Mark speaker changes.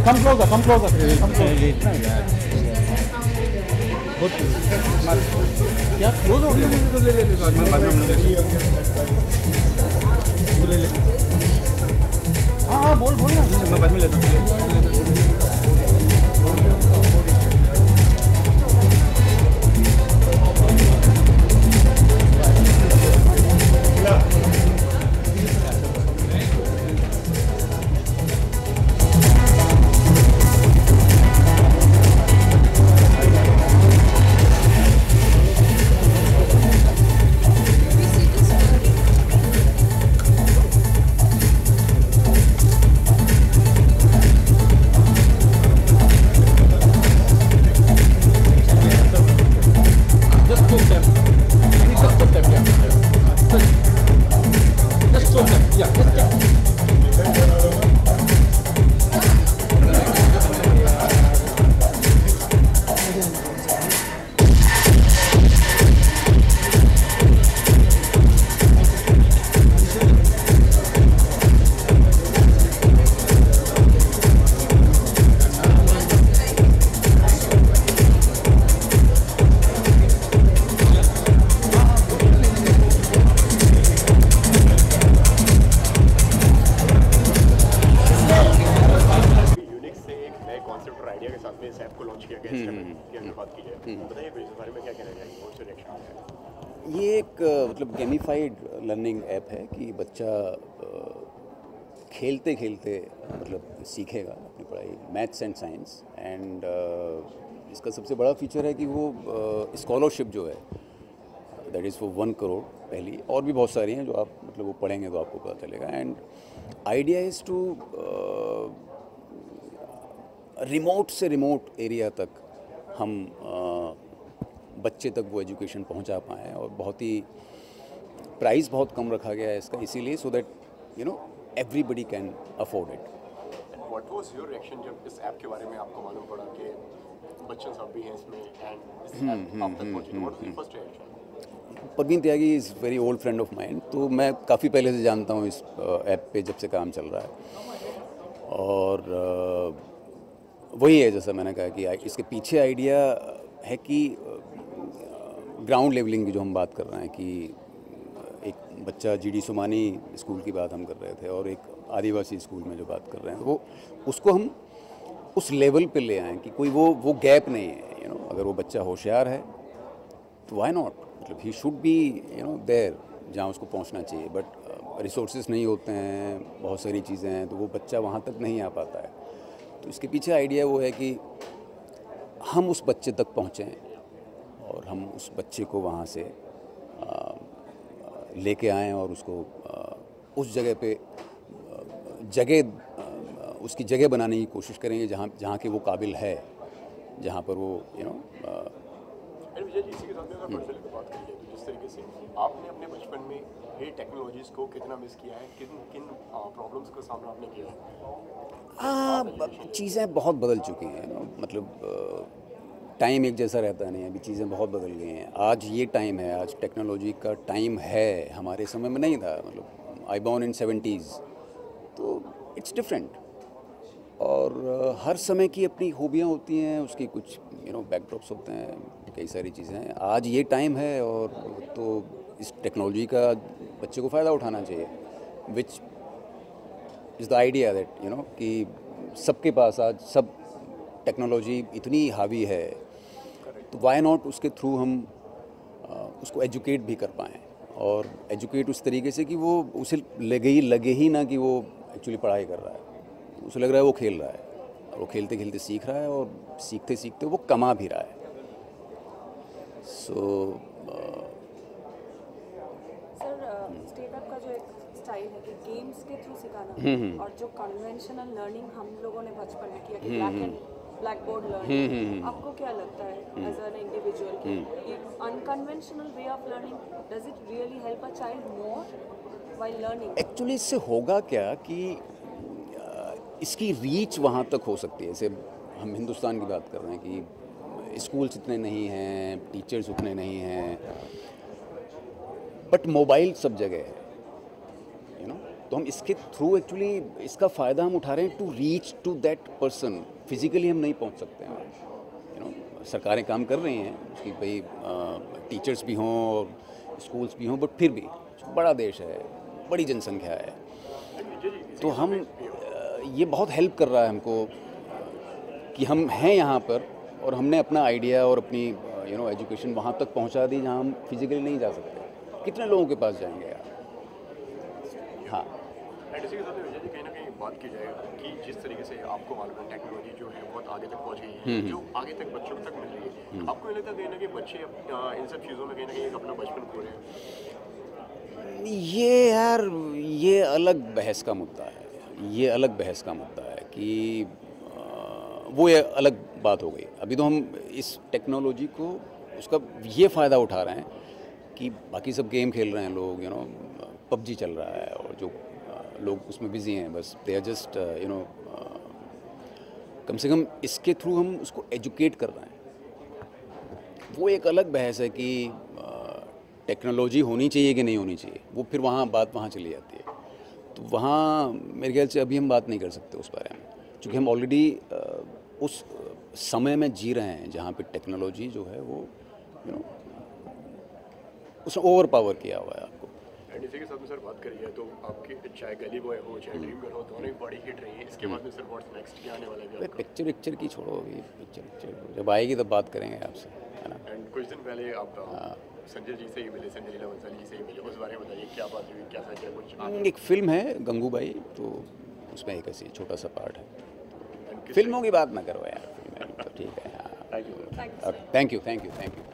Speaker 1: Come closer, come closer. Come closer. क्या close हो गया? हाँ हाँ बोल बोल ना, मैं बाद में लेता हूँ।
Speaker 2: ये एक मतलब गेमिफाइड लर्निंग ऐप है कि बच्चा खेलते खेलते मतलब सीखेगा अपनी पढ़ाई, मैथ्स एंड साइंस। एंड इसका सबसे बड़ा फीचर है कि वो स्कॉलरशिप जो है दैट इज़ फॉर 1 करोड़ पहली, और भी बहुत सारी हैं जो आप मतलब वो पढ़ेंगे तो आपको पता चलेगा। And idea is to remote से रिमोट एरिया तक हम बच्चे तक वो एजुकेशन पहुंचा पाएँ, और बहुत ही प्राइस बहुत कम रखा गया है इसका इसीलिए, so that you know everybody can afford it.
Speaker 3: What was your reaction जब इस ऐप के बारे में आपको मालूम पड़ा कि बच्चन सब भी हैं इसमें एंड इस ऐप आप तक पहुंचे? What was your first reaction?
Speaker 2: Parveen Tyagi is very old friend of mine, तो मैं काफ़ी पहले से जानता हूँ इस ऐप पे जब से काम चल रहा है। और वही है जैसा मैंने कहा कि इसके पीछे आइडिया है कि ग्राउंड लेवलिंग की जो हम बात कर रहे हैं कि एक बच्चा जीडी सुमानी स्कूल की बात हम कर रहे थे और एक आदिवासी स्कूल में जो बात कर रहे हैं, वो उसको हम उस लेवल पे ले आएँ कि कोई वो गैप नहीं है। अगर वो बच्चा होशियार है तो व्हाई नॉट, मतलब ही शुड बी देयर जहाँ उसको पहुँचना चाहिए। बट रिसोर्सेज नहीं होते हैं, बहुत सारी चीज़ें हैं, तो वो बच्चा वहाँ तक नहीं आ पाता है। तो इसके पीछे आइडिया वो है कि हम उस बच्चे तक पहुँचें और हम उस बच्चे को वहाँ से लेके आएँ और उसको उस जगह पे उसकी जगह बनाने की कोशिश करेंगे जहाँ के वो काबिल है, जहाँ पर वो
Speaker 3: विजय जी, इसी के साथ में अगर बड़े बात करिए तो जिस तरीके से आपने अपने बचपन में ये टेक्नोलॉजीज़ को कितना मिस किया है, किन प्रॉब्लम्स का सामना आपने किया?
Speaker 2: चीज़ें बहुत बदल चुकी हैं। मतलब टाइम एक जैसा रहता नहीं है, अभी चीज़ें बहुत बदल गई हैं। आज ये टाइम है, आज टेक्नोलॉजी का टाइम है, हमारे समय में नहीं था। मतलब आई बॉर्न इन 70s, तो इट्स डिफरेंट। और हर समय की अपनी खूबियाँ होती हैं, उसकी कुछ बैकड्रॉप्स होते हैं, कई सारी चीज़ें हैं। आज ये टाइम है और तो इस टेक्नोलॉजी का बच्चे को फ़ायदा उठाना चाहिए, which is the idea that कि सबके पास आज सब टेक्नोलॉजी इतनी हावी है, तो वाई नॉट उसके थ्रू हम उसको एजुकेट भी कर पाएँ। और एजुकेट उस तरीके से कि वो उसे लगे ही ना कि वो एक्चुअली पढ़ाई कर रहा है, उसे लग रहा है वो खेल रहा है, और वो खेलते खेलते सीख रहा है और सीखते सीखते वो कमा भी रहा है। सो
Speaker 4: सर, स्टेट अप का जो एक स्टाइल है कि गेम्स के थ्रू सिखाना, और जो कन्वेंशनल लर्निंग हम लोगों ने बचपन में किया कि ब्लैक बोर्ड लर्निंग, आपको क्या लगता है एज एन इंडिविजुअल कि unconventional way of learning, does it really help a child more while learning?
Speaker 2: Actually इससे होगा क्या कि इसकी रीच वहाँ तक हो सकती है। जैसे हम हिंदुस्तान की बात कर रहे हैं कि स्कूल्स इतने नहीं हैं, टीचर्स उतने नहीं हैं, बट मोबाइल सब जगह है, तो हम इसके थ्रू एक्चुअली इसका फ़ायदा हम उठा रहे हैं to reach to that person. Physically हम नहीं पहुंच सकते हैं, यू नो। सरकारें काम कर रही हैं कि भाई टीचर्स भी हों और स्कूल्स भी हों, बट फिर भी बड़ा देश है, बड़ी जनसंख्या है, तो हम ये बहुत हेल्प कर रहा है हमको कि हम हैं यहाँ पर और हमने अपना आइडिया और अपनी यू नो एजुकेशन वहाँ तक पहुँचा दी जहाँ हम फिज़िकली नहीं जा सकते। कितने लोगों के पास जाएंगे यार। हाँ,
Speaker 3: एंड इसी के साथ में विजय जी कहीं ना कहीं बात की जाए कि जिस तरीके से आपको मालूम है टेक्नोलॉजी जो है बहुत आगे तक पहुंच गई है, जो आगे तक बच्चों तक मिल रही है, आपको नहीं लगता कहीं ना कहीं बच्चे इन सब चीज़ों में कहीं ना कहीं अपना बचपन खो रहे हैं?
Speaker 2: ये यार ये अलग बहस का मुद्दा है, ये अलग बहस का मुद्दा है कि वो ये अलग बात हो गई। अभी तो हम इस टेक्नोलॉजी को उसका ये फ़ायदा उठा रहे हैं कि बाकी सब गेम खेल रहे हैं लोग, यू नो, पबजी चल रहा है और जो लोग उसमें बिज़ी हैं, बस they are just you know, कम से कम इसके थ्रू हम उसको एजुकेट कर रहे हैं। वो एक अलग बहस है कि टेक्नोलॉजी होनी चाहिए कि नहीं होनी चाहिए, वो फिर बात वहाँ चली जाती है। तो वहाँ मेरे ख्याल से अभी हम बात नहीं कर सकते उस बारे में, क्योंकि हम ऑलरेडी उस समय में जी रहे हैं जहाँ पे टेक्नोलॉजी जो है वो यू नो उसने ओवर पावर किया हुआ है आपको।
Speaker 3: एंड इसी के साथ में सर बात करिए तो आपकी चाहे गली बॉय हो चाहे ड्रीम गर्ल हो, दोनों ही बड़ी हिट रही है। इसके बाद में सर व्हाट्स नेक्स्ट क्या आने वाला है आपका?
Speaker 2: पिक्चर की छोड़ो, अभी पिक्चर जब आएगी तब बात करेंगे आपसे, है ना।
Speaker 3: एंड कुछ दिन पहले आप संजय जी से ही मिले, संजय लीला बंसल जी से ही मिले, उस बारे में बताइए क्या बात हुई, क्या सच है कुछ?
Speaker 2: एक फिल्म है गंगूबाई, तो उसमें एक ऐसी छोटा सा पार्ट है। फिल्मों की बात ना करो यार, फिल्में तो ठीक है। हाँ,
Speaker 3: थैंक यू।
Speaker 2: Thank you.